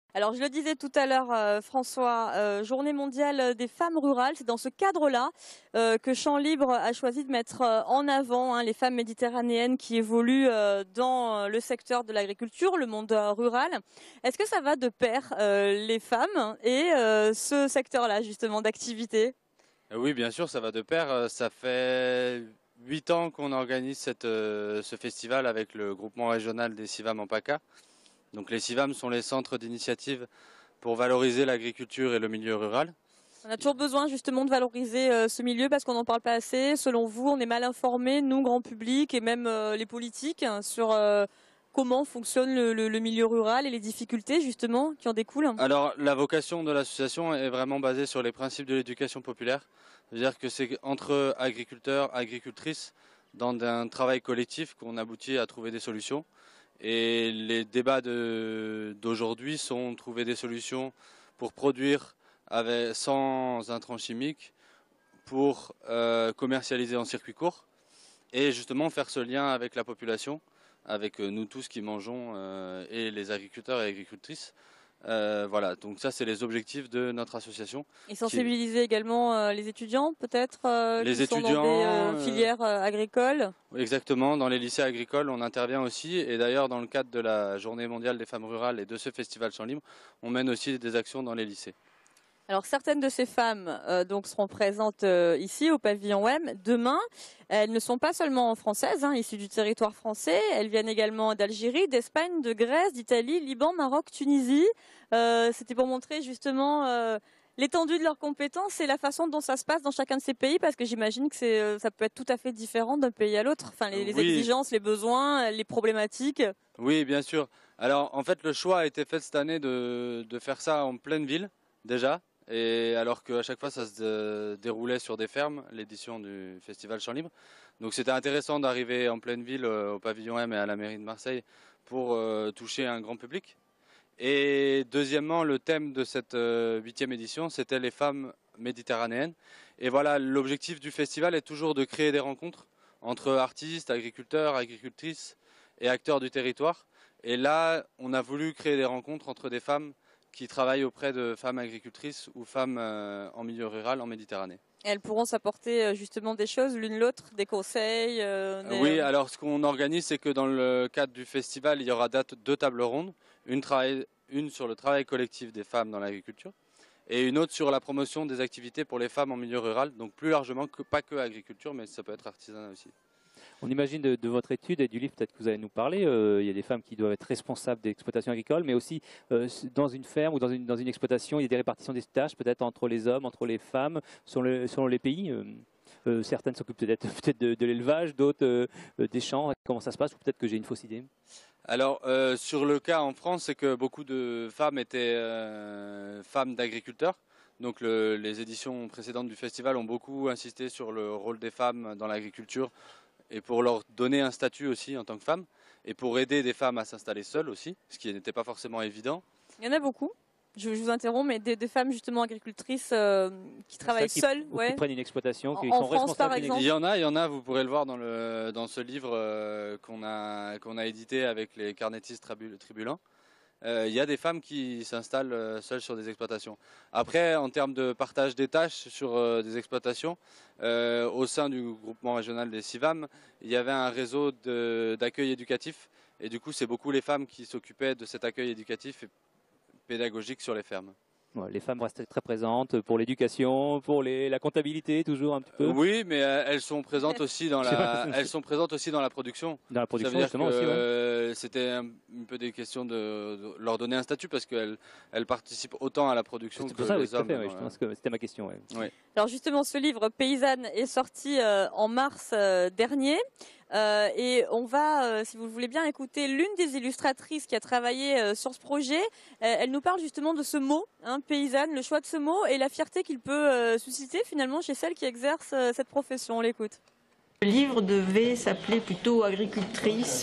Alors, je le disais tout à l'heure, François, Journée mondiale des femmes rurales. C'est dans ce cadre-là que Champs Libre a choisi de mettre en avant les femmes méditerranéennes qui évoluent dans le secteur de l'agriculture, le monde rural. Est-ce que ça va de pair, les femmes et ce secteur-là, justement, d'activité? Oui, bien sûr, ça va de pair. Ça fait 8 ans qu'on organise ce festival avec le groupement régional des CIVAM en PACA. Donc les CIVAM sont les centres d'initiative pour valoriser l'agriculture et le milieu rural. On a toujours besoin justement de valoriser ce milieu parce qu'on n'en parle pas assez. Selon vous, on est mal informés, nous, grand public et même les politiques, sur comment fonctionne le milieu rural et les difficultés justement qui en découlent. Alors la vocation de l'association est vraiment basée sur les principes de l'éducation populaire. C'est-à-dire que c'est entre agriculteurs, agricultrices, dans un travail collectif qu'on aboutit à trouver des solutions. Et les débats d'aujourd'hui sont trouver des solutions pour produire sans intrants chimiques, pour commercialiser en circuit court et justement faire ce lien avec la population, avec nous tous qui mangeons et les agriculteurs et agricultrices. Voilà, donc ça c'est les objectifs de notre association. Et sensibiliser également les étudiants peut-être les qui sont étudiants, dans des filières agricoles. Exactement, dans les lycées agricoles on intervient aussi et d'ailleurs dans le cadre de la Journée mondiale des femmes rurales et de ce festival Champs Libres, on mène aussi des actions dans les lycées. Alors certaines de ces femmes donc seront présentes ici au pavillon WEM demain. Elles ne sont pas seulement françaises, issues du territoire français. Elles viennent également d'Algérie, d'Espagne, de Grèce, d'Italie, Liban, Maroc, Tunisie. C'était pour montrer justement l'étendue de leurs compétences et la façon dont ça se passe dans chacun de ces pays, parce que j'imagine que ça peut être tout à fait différent d'un pays à l'autre. Enfin, les Oui. exigences, les besoins, les problématiques. Oui, bien sûr. Alors en fait le choix a été fait cette année de faire ça en pleine ville déjà. Et alors qu'à chaque fois ça se déroulait sur des fermes, l'édition du Festival Champs Libres. Donc c'était intéressant d'arriver en pleine ville au pavillon M et à la mairie de Marseille pour toucher un grand public. Et deuxièmement, le thème de cette 8e édition, c'était les femmes méditerranéennes. Et voilà, l'objectif du festival est toujours de créer des rencontres entre artistes, agriculteurs, agricultrices et acteurs du territoire. Et là, on a voulu créer des rencontres entre des femmes qui travaillent auprès de femmes agricultrices ou femmes en milieu rural en Méditerranée. Elles pourront s'apporter justement des choses l'une l'autre, des conseils. Oui, alors ce qu'on organise, c'est que dans le cadre du festival, il y aura 2 tables rondes, une sur le travail collectif des femmes dans l'agriculture et une autre sur la promotion des activités pour les femmes en milieu rural, donc plus largement, pas que agriculture, mais ça peut être artisanat aussi. On imagine de votre étude et du livre peut-être que vous allez nous parler, il y a des femmes qui doivent être responsables d'exploitation agricole, mais aussi dans une ferme ou dans une exploitation, il y a des répartitions des tâches peut-être entre les hommes, entre les femmes, selon les pays. Certaines s'occupent peut-être de l'élevage, d'autres des champs. Comment ça se passe? Ou peut-être que j'ai une fausse idée. Alors sur le cas en France, c'est que beaucoup de femmes étaient femmes d'agriculteurs. Donc les éditions précédentes du festival ont beaucoup insisté sur le rôle des femmes dans l'agriculture, et pour leur donner un statut aussi en tant que femme, et pour aider des femmes à s'installer seules aussi, ce qui n'était pas forcément évident. Il y en a beaucoup. Je vous interromps, mais des femmes justement agricultrices qui travaillent seules. Qui prennent une exploitation, qui en sont France, responsables. par exemple. Il y en a, vous pourrez le voir dans ce livre qu'on a édité avec les carnétistes tribulants. Il y a des femmes qui s'installent seules sur des exploitations. Après, en termes de partage des tâches sur des exploitations, au sein du groupement régional des CIVAM, il y avait un réseau d'accueil éducatif. Et du coup, c'est beaucoup les femmes qui s'occupaient de cet accueil éducatif et pédagogique sur les fermes. Ouais, les femmes restent très présentes pour l'éducation, pour la comptabilité, toujours un petit peu. Oui, mais elles sont présentes aussi dans elles sont présentes aussi dans la production. Dans la production, ça veut dire justement, que, aussi. C'était un peu des questions de leur donner un statut parce qu'elles participent autant à la production que les hommes. Oui, je pense que c'était ma question. Ouais. Oui. Alors justement, ce livre Paysanne est sorti en mars dernier. Et on va, si vous le voulez bien, écouter l'une des illustratrices qui a travaillé sur ce projet. Elle nous parle justement de ce mot, paysanne, le choix de ce mot et la fierté qu'il peut susciter finalement chez celles qui exercent cette profession. On l'écoute. Le livre devait s'appeler plutôt agricultrice,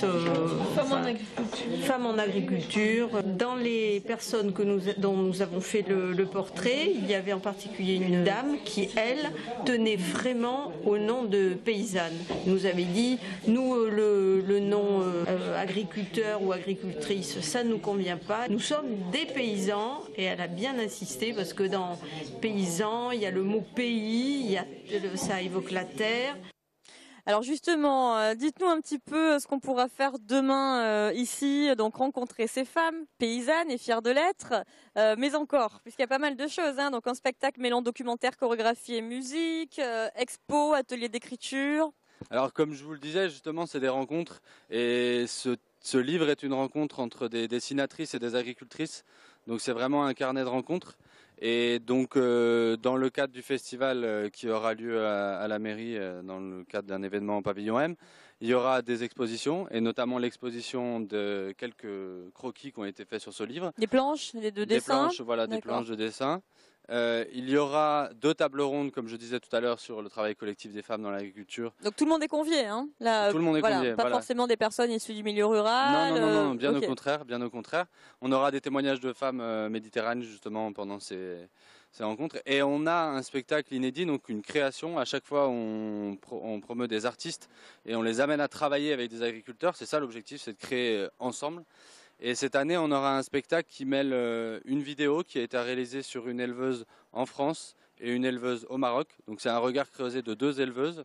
femme en agriculture. Dans les personnes dont nous avons fait le portrait, il y avait en particulier une dame qui, elle, tenait vraiment au nom de paysanne. Elle nous avait dit, nous, le nom agriculteur ou agricultrice, ça ne nous convient pas. Nous sommes des paysans, et elle a bien insisté parce que dans paysan, il y a le mot pays, ça évoque la terre. Alors justement, dites-nous un petit peu ce qu'on pourra faire demain ici, donc rencontrer ces femmes paysannes et fières de l'être, mais encore, puisqu'il y a pas mal de choses, hein, donc un spectacle mêlant documentaire, chorégraphie et musique, expo, atelier d'écriture. Alors comme je vous le disais, justement, c'est des rencontres et ce livre est une rencontre entre des dessinatrices et des agricultrices, donc c'est vraiment un carnet de rencontres. Et donc, dans le cadre du festival qui aura lieu à la mairie, dans le cadre d'un événement au pavillon M, il y aura des expositions, et notamment l'exposition de quelques croquis qui ont été faits sur ce livre. Des planches, de dessins. Des planches, voilà, des planches de dessin. Il y aura 2 tables rondes, comme je disais tout à l'heure, sur le travail collectif des femmes dans l'agriculture. Donc tout le monde est convié, hein. Là, tout le monde est convié. Pas forcément des personnes issues du milieu rural. Non, bien au contraire, bien au contraire. On aura des témoignages de femmes méditerranéennes justement pendant ces rencontres. Et on a un spectacle inédit, donc une création. À chaque fois, on promeut des artistes et on les amène à travailler avec des agriculteurs. C'est ça l'objectif, c'est de créer ensemble. Et cette année, on aura un spectacle qui mêle une vidéo qui a été réalisée sur une éleveuse en France et une éleveuse au Maroc. Donc c'est un regard creusé de 2 éleveuses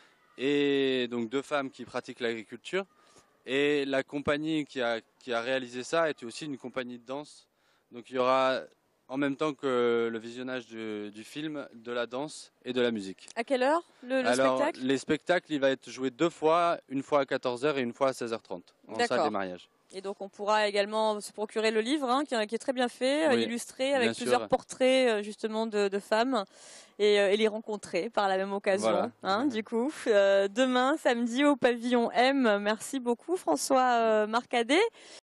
et donc 2 femmes qui pratiquent l'agriculture. Et la compagnie qui a réalisé ça était aussi une compagnie de danse. Donc il y aura, en même temps que le visionnage du film, de la danse et de la musique. À quelle heure le spectacle? Les spectacles, il va être joué 2 fois, une fois à 14h et une fois à 16h30 en salle des mariages. Et donc on pourra également se procurer le livre, hein, qui est très bien fait, oui, illustré avec plusieurs portraits justement de femmes et les rencontrer par la même occasion. Voilà. Hein, du coup, demain samedi au pavillon M. Merci beaucoup François Marcadet.